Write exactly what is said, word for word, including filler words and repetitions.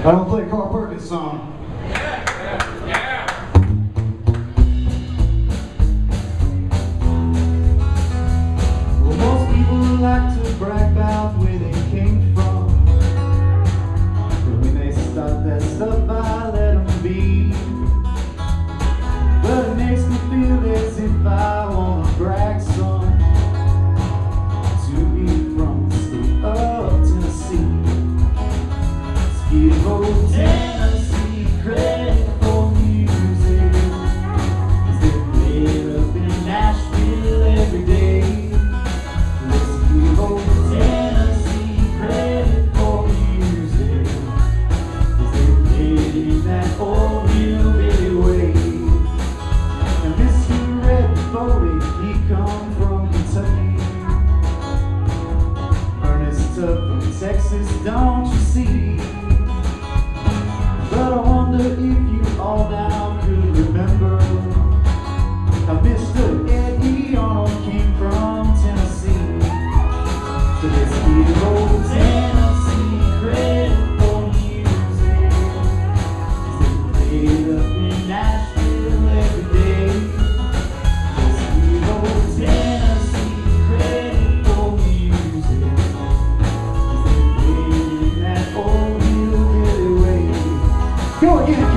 I don't play Carl Perkins song. Well, most people like to brag about where they came from, but when they start that stuff, I let them be. But it makes me feel as if I want to brag some to be from the state of Tennessee. Give old Tennessee credit for music, 'cause they play it up in Nashville every day. Let's give old Tennessee credit for music, 'cause they play it in that old hillbilly way. And Mister Red Foley, he come from Kentucky. Ernest Tubb from Texas, don't you see? But I wonder if you all now could remember how Mister Eddie Arnold came from Tennessee. So let's give old Tennessee credit for music, 'cause they play it up in Nashville every day. Let's give old Tennessee credit for music, 'cause they play it in that old hillbilly way. Go again.